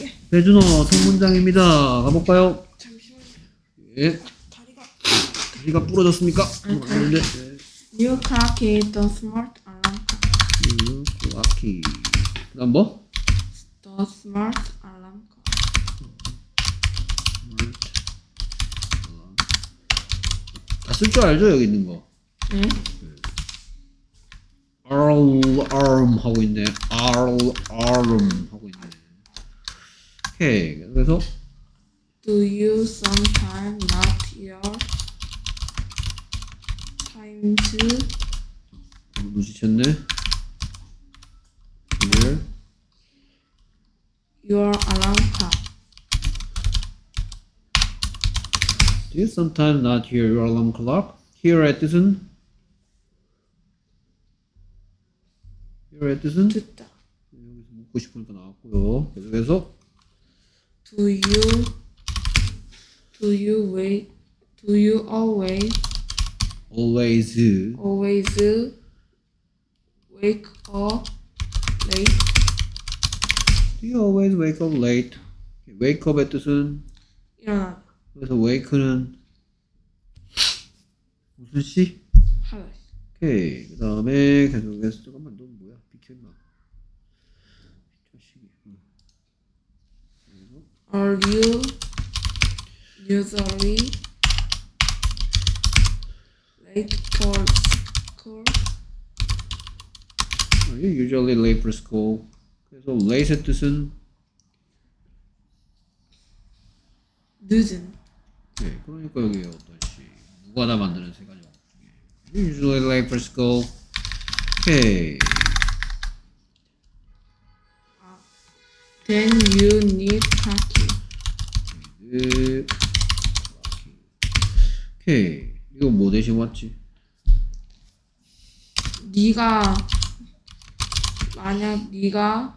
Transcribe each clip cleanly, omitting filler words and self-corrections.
배준호 성 문장입니다. 가볼까요? 잠시만요. 예. 다리가 부러졌습니까? 다리. New clock is the smart alarm clock. 클라키. 그다음 뭐? The smart alarm clock. 다 쓸 줄 알죠? 여기 있는 거. 네. arm 하고 있네. arm 하고 있네. 오케이. 그래서 Do you sometimes not your time to 눈치챘네. your alarm clock? Do you sometimes not hear your alarm clock? Hear at 뜻은? Hear at 뜻은? 듣다. 여기서 묻고 싶으니까 나왔고요. 계속해서 Do you wait? Do you always always wake up late? Do you always wake up late? wake up의 뜻은? 일어나. 그래서 wake는 무슨 시? 하다. 오케이. 그 다음에 계속해서 잠깐만 너 뭐야? 비켜 임마. 자식이. Are you usually late for school? Are you usually late for school? 그래서 late의 뜻은? 늦은. 네, 그러니까 여기 어떤 시 누가 다 만드는 세 가지 중에 You usually late for school. 오케이. Then you need khaki. 오케이. 이거 뭐 대신 왔지? 만약 네가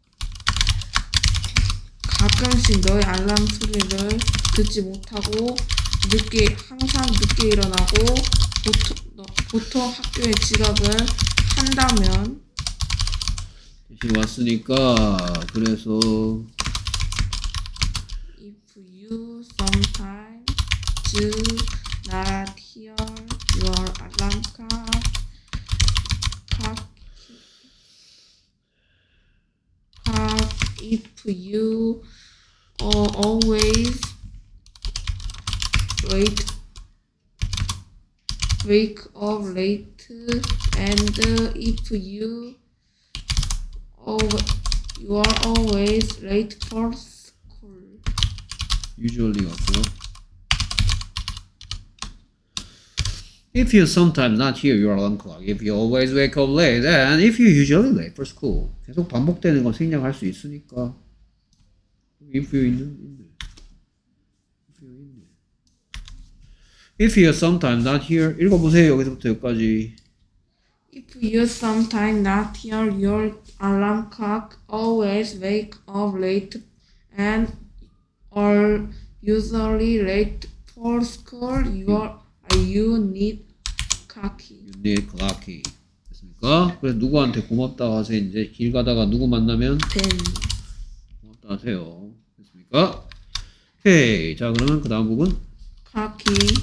가끔씩 너의 알람 소리를 듣지 못하고 항상 늦게 일어나고 보통 학교에 지각을 한다면 대신 왔으니까 그래서 If you sometimes do not hear your alarm clock if you always wake up late and if you are always late for school. usually 같고요. If you sometimes not hear your alarm clock, if you always wake up late, and if you usually late for school. 계속 반복되는 건 생략할 수 있으니까. If you 있네. If you sometimes not hear, 읽어보세요. 여기서부터 여기까지. If you sometimes not hear your alarm clock, always wake up late, and are usually late for school, you need khaki. You need khaki. 됐습니까? 그래서 누구한테 고맙다 하세요. 이제 길 가다가 누구 만나면 고맙다 하세요. 됐습니까? 오케이. 자, 그러면 그 다음 부분. khaki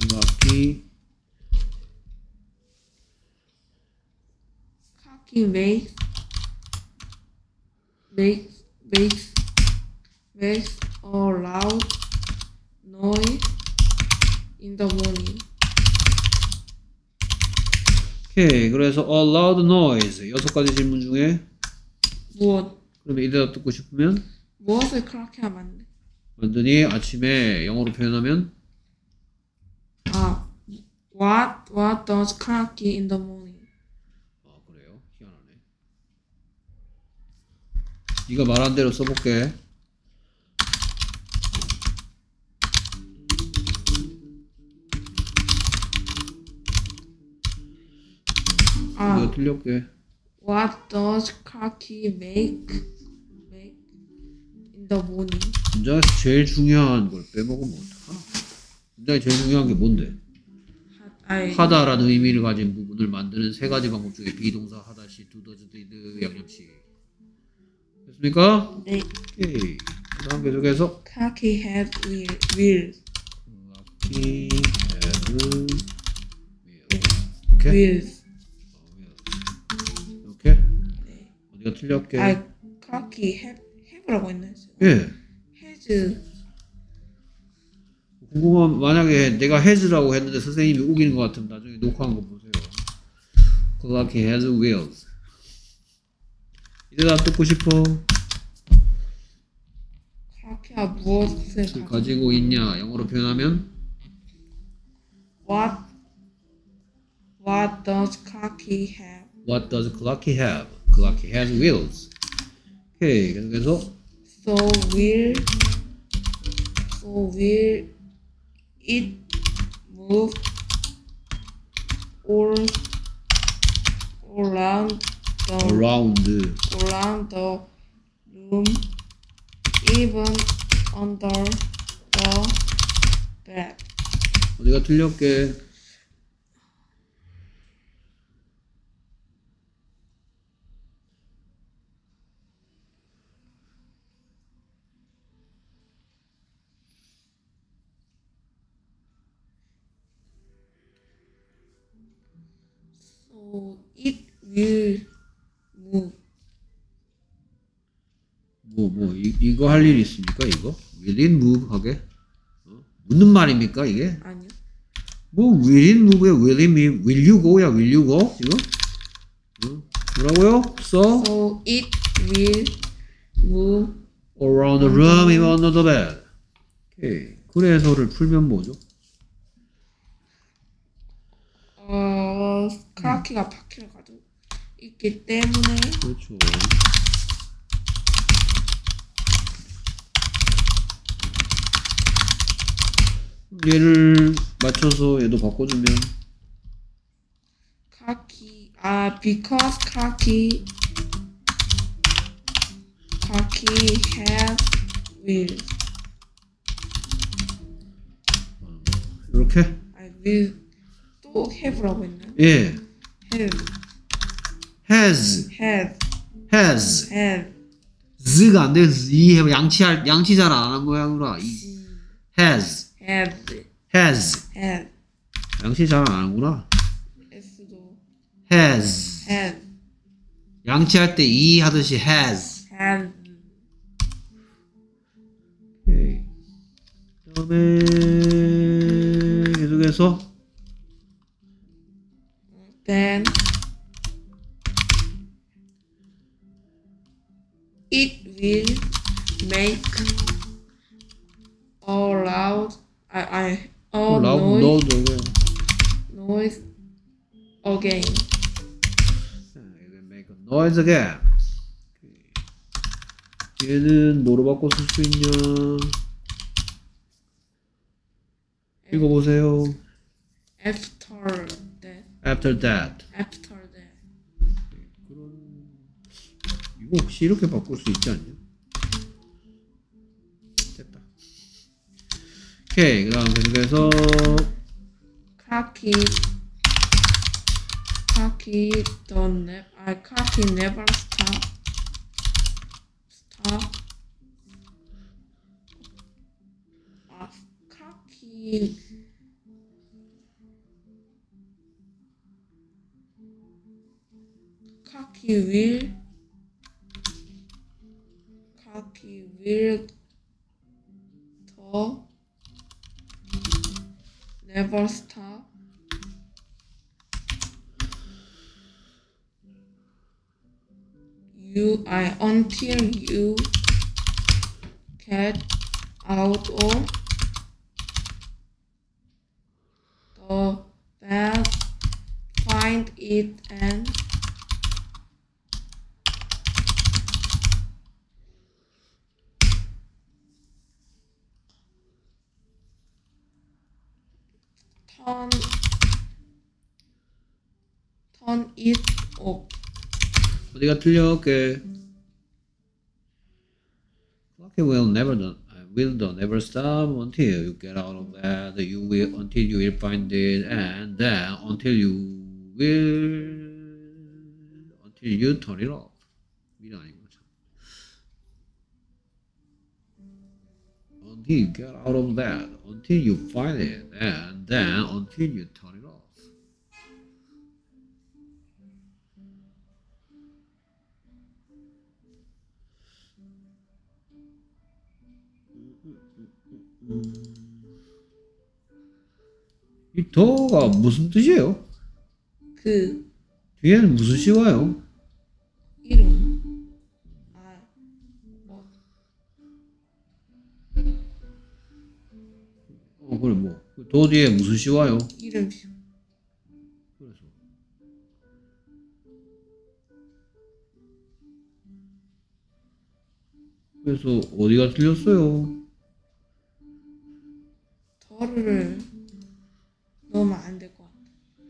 makes a loud noise in the morning. 오케이. 그래서 a loud noise. 6가지 질문 중에 무엇? 그러면 이 대답 듣고 싶으면 무엇을 그렇게 하면 안 돼? 완전히 아침에 영어로 표현하면 What does cracking in the morning? 그래요? 희한하네. 네가 말한 대로 써볼게. 이거 틀렸게. What does cracking make in the morning? 문장에서 제일 중요한 걸 빼먹으면 어떡하나? 문장에 제일 중요한 게 뭔데? 하다라는 의미를 가진 부분을 만드는 세 가지 방법 중에 비동사 하다시, 두더즈, 디드, 양념시. 됐습니까? 네. 오케이. 그 다음 계속해서 Cocky has wheels. Lucky has wheels. 오케이. Wheels. 이렇게 네. 어디가 틀렸게? 아, cocky have라고 했나요? 예. has. 궁금한 만약에 내가 has라고 했는데 선생님이 우기는 것 같으면 나중에 녹화한 거 보세요. Lucky has wheels. 이제 나 듣고 싶어. cocky가 무엇을 가지고 있냐? 영어로 표현하면 What does cocky have? What does Clucky have? Clucky has wheels. 오케이. 계속해서 So will it move all around around. the room, even under the bed? 어디가 틀렸게? So it will move. 이거 할 일 있습니까? 이거? Will it move 하게? 묻는 말입니까 이게? 아니요. 뭐 will it move야? Will it move? Will you go야? Will you go? 지금? 뭐라고요? So it will move around the room even under the bed. 오케이. 그래서를 풀면 뭐죠? 크라키가 바퀴를 가지고 있기 때문에 그렇죠. 얘를 맞춰서 얘도 바꿔주면 because khaki has wheels. 이렇게? I will 또 have라고 했나요? 예. have has. have z가 안 돼. 이 해봐. 양치 잘 안 한 모양으로. has. 양치 잘 안 하는구나. s도 has. 양치할 때 이 하듯이 has. 오케이. 그다음에 계속해서 then it will make a loud loud noise again. You can make a noise again. 얘는 뭐로 바꿔 쓸 수 있냐? 읽어보세요. After that. 이거 혹시 이렇게 바꿀 수 있지 않냐? 됐다. 오케이. 그 다음 계속해서 Cocky never stop. Cocky will never stop. Until you get out of the bed, find it and turn it off. 어디가 틀렸게? Clock will never stop until you get out of bed. Until you will find it, and then until you turn it off. 미래 아니고 참. until you get out of that, until you find it, and then until you turn it off. 이 더가 무슨 뜻이에요? 그 뒤에는 무슨 시 와요? 이름. 아, 뭐 그래 뭐 더 뒤에 무슨 시 와요? 이름. 그래서 어디가 틀렸어요? 더를 넣으면 안 될 것 같아.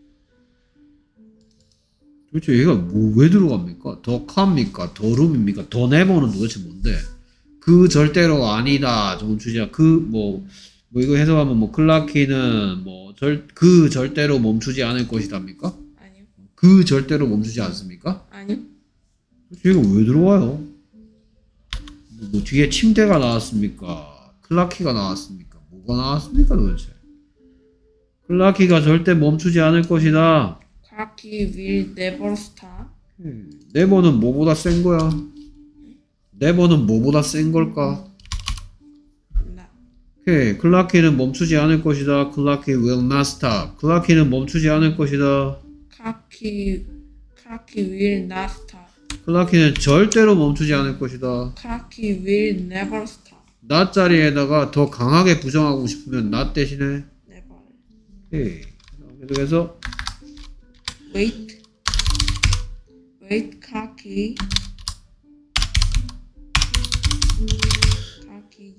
도대체 얘가 뭐 왜 들어갑니까? 더 칸입니까? 더 룸입니까? 더 네버는 도대체 뭔데? 그 절대로 아니다. 좋은 주제야. 뭐 이거 해석하면 뭐 클라키는 그 절대로 멈추지 않을 것이답니까? 아니요. 그 절대로 멈추지 않습니까? 아니요. 도대체 얘가 왜 들어와요? 뭐 뒤에 침대가 나왔습니까? 클라키가 나왔습니까? 뭐가 나왔습니까 도대체? 클라키가 절대 멈추지 않을 것이다. Clarky will never stop. 네버는 뭐보다 센 거야? 네버는 뭐보다 센 걸까? Not. 오케이. 클라키는 멈추지 않을 것이다. 클라키 will not stop. 클라키는 멈추지 않을 것이다. Clarky will not stop. 클라키는 절대로 멈추지 않을 것이다. Clarky will never stop. not 자리에다가 더 강하게 부정하고 싶으면 not 대신에 Never. 오케이. 계속해서 Wait, Clarky. Clarky,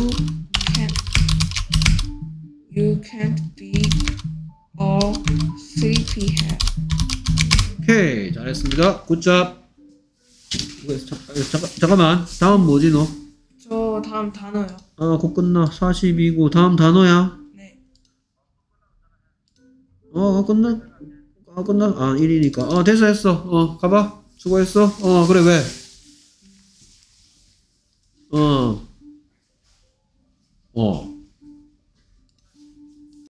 you can't be a sleepyhead. 오케이. 잘했습니다. 굿잡. 잠깐만. 다음 뭐지 너? 저 다음 단어요. 곧 끝나. 42고 다음 단어야. 네. 끝나? 끝나? 1이니까. 됐어. 가봐. 수고했어. 그래, 왜? 어.